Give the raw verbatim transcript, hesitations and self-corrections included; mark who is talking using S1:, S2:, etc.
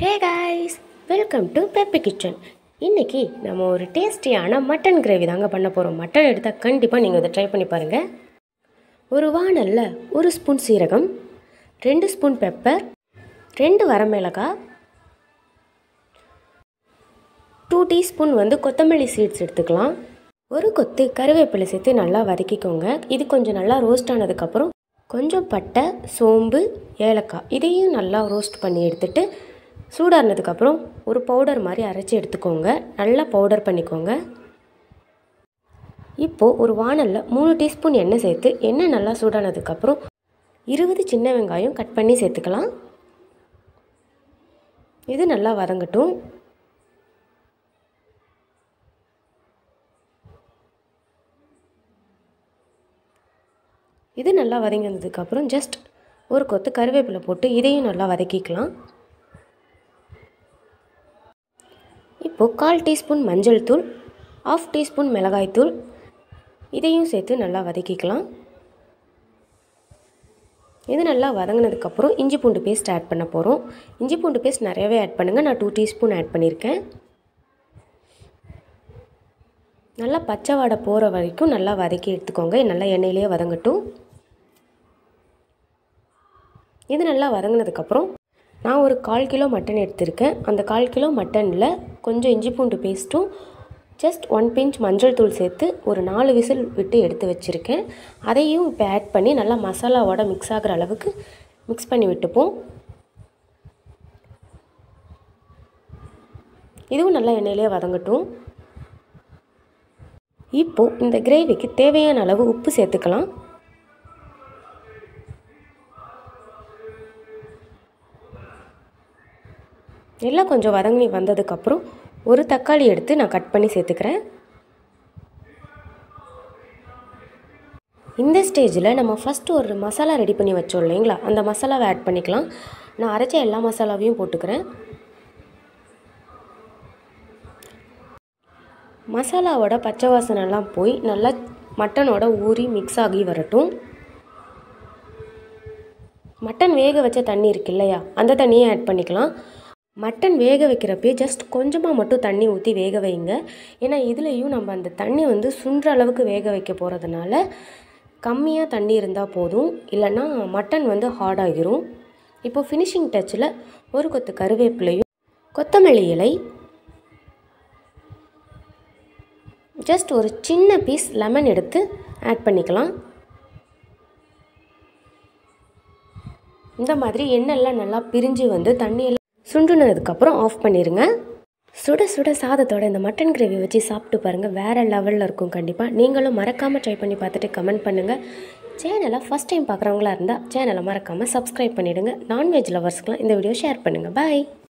S1: Hey guys, welcome to Peppy Kitchen. இன்றைக்கி நம்ம ஒரு டேஸ்டியான மட்டன் கிரேவி தாங்க பண்ண போகிறோம். மட்டன் எடுத்தால் கண்டிப்பாக நீங்கள் இதை ட்ரை பண்ணி பாருங்கள். ஒரு வாணலில் ஒரு ஸ்பூன் சீரகம், ரெண்டு ஸ்பூன் பெப்பர், ரெண்டு வரமிளகாய், டூ டீஸ்பூன் வந்து கொத்தமல்லி சீட்ஸ் எடுத்துக்கலாம். ஒரு கொத்து கருவேப்பிலை சேர்த்து நல்லா வதக்கிக்கோங்க. இது கொஞ்சம் நல்லா ரோஸ்ட் ஆனதுக்கப்புறம் கொஞ்சம் பட்டை, சோம்பு, ஏலக்காய் இதையும் நல்லா ரோஸ்ட் பண்ணி எடுத்துகிட்டு சூடானதுக்கப்புறம் ஒரு பவுடர் மாதிரி அரைச்சி எடுத்துக்கோங்க. நல்லா பவுடர் பண்ணிக்கோங்க. இப்போது ஒரு வாணலில் மூணு டீஸ்பூன் எண்ணெய் சேர்த்து எண்ணெய் நல்லா சூடானதுக்கப்புறம் இருபது சின்ன வெங்காயம் கட் பண்ணி சேர்த்துக்கலாம். இது நல்லா வதங்கட்டும். இது நல்லா வதங்கினதுக்கப்புறம் ஜஸ்ட் ஒரு கொத்து கருவேப்பிலை போட்டு இதையும் நல்லா வதக்கிக்கலாம். இப்போது கால் டீஸ்பூன் மஞ்சள் தூள், ஆஃப் டீஸ்பூன் மிளகாய் தூள் இதையும் சேர்த்து நல்லா வதக்கிக்கலாம். இது நல்லா வதங்கினதுக்கப்புறம் இஞ்சி பூண்டு பேஸ்ட் ஆட் பண்ண போகிறோம். இஞ்சி பூண்டு பேஸ்ட் நிறையவே ஆட் பண்ணுங்கள். நான் டூ டீஸ்பூன் ஆட் பண்ணியிருக்கேன். நல்லா பச்சை வாடை போகிற வரைக்கும் நல்லா வதக்கி எடுத்துக்கோங்க. நல்லா எண்ணெயிலேயே வதங்கட்டும். இது நல்லா வதங்கினதுக்கப்புறம் நான் ஒரு கால் கிலோ மட்டன் எடுத்திருக்கேன். அந்த கால் கிலோ மட்டனில் கொஞ்சம் இஞ்சி பூண்டு பேஸ்ட்டும் ஜஸ்ட் ஒன் பிஞ்ச் மஞ்சள் தூள் சேர்த்து ஒரு நாலு விசில் விட்டு எடுத்து வச்சுருக்கேன். அதையும் இப்போ ஆட் பண்ணி நல்லா மசாலாவோட மிக்ஸ் ஆகிற அளவுக்கு மிக்ஸ் பண்ணி விட்டுப்போம். இதுவும் நல்லா எண்ணெயிலே வதங்கட்டும். இப்போது இந்த கிரேவிக்கு தேவையான அளவு உப்பு சேர்த்துக்கலாம். எல்லாம் கொஞ்சம் வதங்கி வந்ததுக்கப்புறம் ஒரு தக்காளி எடுத்து நான் கட் பண்ணி சேர்த்துக்கிறேன். இந்த ஸ்டேஜில் நம்ம ஃபஸ்ட்டு ஒரு மசாலா ரெடி பண்ணி வச்சோம் இல்லைங்களா, அந்த மசாலாவை ஆட் பண்ணிக்கலாம். நான் அரைச்ச எல்லா மசாலாவையும் போட்டுக்கிறேன். மசாலாவோட பச்சை வாசனைலாம் போய் நல்லா மட்டனோட ஊறி மிக்ஸ் ஆகி வரட்டும். மட்டன் வேக வச்ச தண்ணி இருக்கு இல்லையா, அந்த தண்ணியை ஆட் பண்ணிக்கலாம். மட்டன் வேக வைக்கிறப்பே ஜஸ்ட் கொஞ்சமாக மட்டும் தண்ணி ஊற்றி வேக வைங்க. ஏன்னா இதுலேயும் நம்ம அந்த தண்ணி வந்து சுன்ற அளவுக்கு வேக வைக்க போகிறதுனால கம்மியாக தண்ணி இருந்தால் போதும், இல்லைன்னா மட்டன் வந்து ஹார்டாகிரும். இப்போது ஃபினிஷிங் டச்சில் ஒரு கொத்து கருவேப்பிலையும் கொத்தமல்லி இலை, ஜஸ்ட் ஒரு சின்ன பீஸ் லெமன் எடுத்து ஆட் பண்ணிக்கலாம். இந்த மாதிரி எண்ணெய்லாம் நல்லா பிரிஞ்சு வந்து தண்ணியெல்லாம் சுண்டுனதுக்கப்புறம் ஆஃப் பண்ணிடுங்க. சுட சுட சாதத்தோட இந்த மட்டன் கிரேவி வச்சு சாப்பிட்டு பாருங்கள், வேறு லெவலில் இருக்கும். கண்டிப்பாக நீங்களும் மறக்காமல் ட்ரை பண்ணி பார்த்துட்டு கமெண்ட் பண்ணுங்கள். சேனலை ஃபஸ்ட் டைம் பார்க்குறவங்களா இருந்தால் சேனலை மறக்காமல் சப்ஸ்கிரைப் பண்ணிவிடுங்க. நான்வெஜ் லவர்ஸ்க்கெலாம் இந்த வீடியோ ஷேர் பண்ணுங்கள். பாய்.